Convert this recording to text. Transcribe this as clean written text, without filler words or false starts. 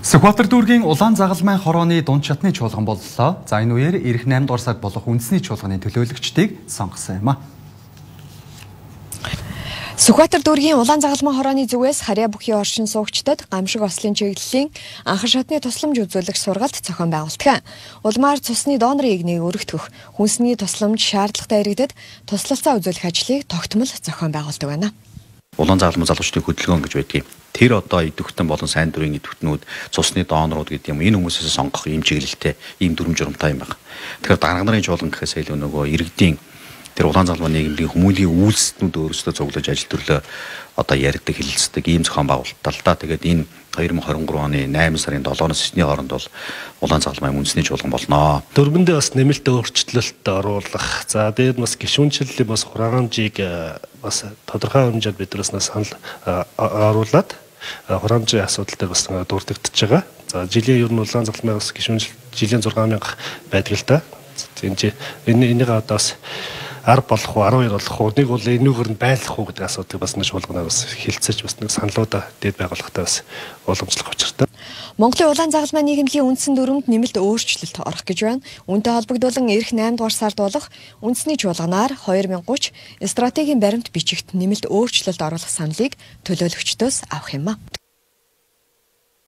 Сүхбаатар дүүргийн улаан загалмайн хорооны дунд шатны чуулган боллоо. За энэ үеэр ирэх 8 дугаар сард болох үндэсний чуулганы төлөөлөгчдийг сонгосон юм а. Сүхбаатар дүүргийн улаан загалмайн хорооны зүгээс харьяа бүхий оршин суугчдад гамшиг ослын чиглэлийн анхан шатны тусламж үзүүлэх сургалт зохион байгуулдаг. Улмаар цусны донорын игнийг өргөтгөх, хүнсний тусламж шаардлагатай иргэдэд туслалцаа үзүүлэх ажлыг тогтмол зохион байгуулдаг байна. Улаан загалмайн залуучдын хөдөлгөөн гэж байдгийг. Тэр одоо идэвхтэн болон сайн дурын идэвхтнүүд, цусны донорууд гэдэг юм. Энэ хүмүүсээс сонгох ийм чиглэлтэй, ийм дүрм журамтай юм байна. Тэгэхээр дарга нарын чуулган гэхээс илүү нөгөө иргэдийн тэр улаан загалмайн нийгмийн хүмүүлийн үйлснүүд өөрсдөө цуглаж ажил төрлөө одоо ярьдаг, хэлэлцдэг ийм зохион байгуулалтаа л да. Тэгээд энэ 2023 оны 8 сарын 7-оос 9-ний хооронд бол улаан загалмайн үндэсний чуулган болно. Дөрвөндөө бас нэмэлт өөрчлөлт оруулах. За дээр бас гишүүнчлэлийн бас хураамжийг бас тодорхой хэмжээнд биднээс санал оруулаад хураамжийн асуудал дээр бас дурддагдж байгаа. За жилийн ер нь улаан загалмайн бас гишүүнчлэл жилийн 6000 байдаг л да. Энийг одоо бас 10 болох уу 12 болох уу нэг бол энүүгээр нь байлах уу гэдэг асуудыг бас нэг чуулганаар бас хэлцэж бас нэг саналуудаа дээд байгууллагатай бас уламжлах учиртай. Монголын улаан загалмайн нийгмийн үндсэн дүрмд нэмэлт өөрчлөлт орох гэж байна. Үүнтэй холбогдуулан эх 8 дугаар сард болох үндэсний чуулганаар 2030 стратегийн баримт бичигт нэмэлт өөрчлөлт оруулах саналыг төлөөлөгчдөөс авах юм а.